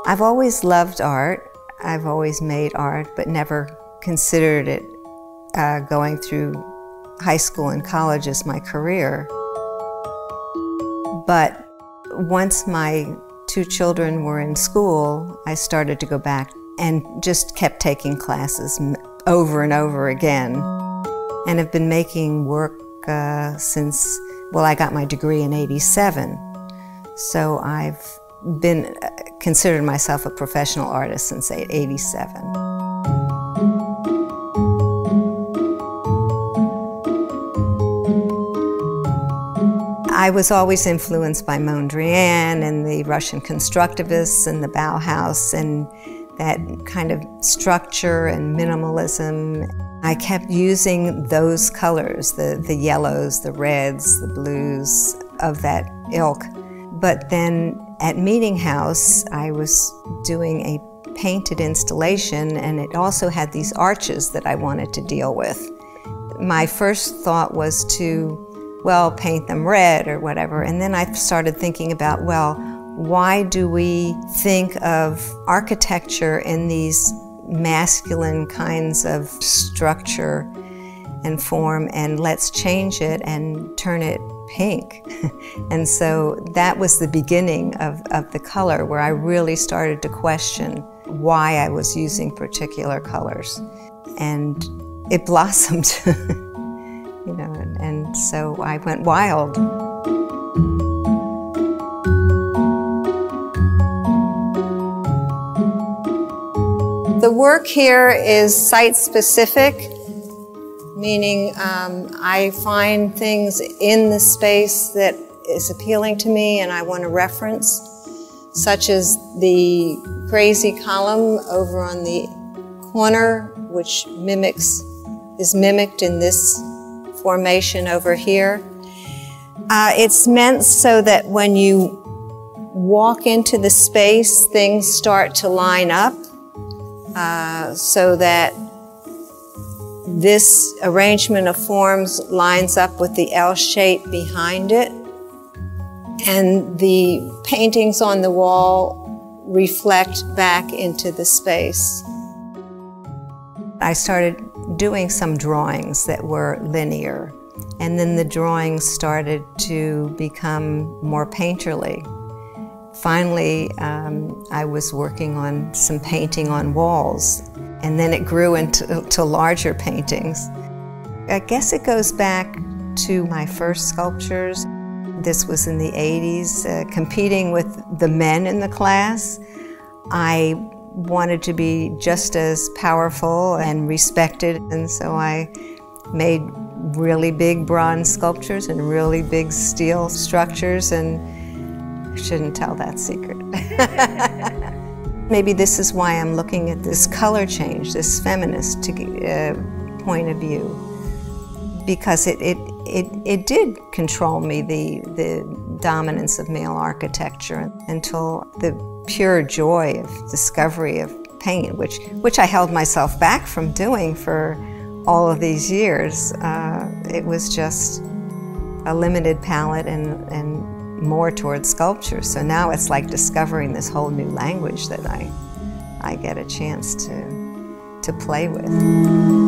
I've always loved art. I've always made art, but never considered it going through high school and college as my career. But once my 2 children were in school, I started to go back and just kept taking classes over and over again. And have been making work since, well, I got my degree in '87. So I've been considered myself a professional artist since '87. I was always influenced by Mondrian and the Russian constructivists and the Bauhaus and that kind of structure and minimalism. I kept using those colors, the yellows, the reds, the blues of that ilk. But then at Meeting House, I was doing a painted installation, and it also had these arches that I wanted to deal with. My first thought was to, well, paint them red or whatever, and then I started thinking about, well, why do we think of architecture in these masculine kinds of structure and form, and let's change it and turn it pink. And so that was the beginning of the color, where I really started to question why I was using particular colors. And it blossomed, you know, and so I went wild. The work here is site-specific, meaning I find things in the space that is appealing to me and I want to reference, such as the crazy column over on the corner, which is mimicked in this formation over here. It's meant so that when you walk into the space, things start to line up, so that this arrangement of forms lines up with the L shape behind it, and the paintings on the wall reflect back into the space. I started doing some drawings that were linear, and then the drawings started to become more painterly. Finally, I was working on some painting on walls, and then it grew into larger paintings. I guess it goes back to my first sculptures. This was in the '80s, competing with the men in the class. I wanted to be just as powerful and respected, and so I made really big bronze sculptures and really big steel structures, and I shouldn't tell that secret. Maybe this is why I'm looking at this color change, this feminist point of view, because it did control me, the dominance of male architecture, until the pure joy of discovery of paint, which I held myself back from doing for all of these years. It was just a limited palette and more towards sculpture. So now it's like discovering this whole new language that I get a chance to play with.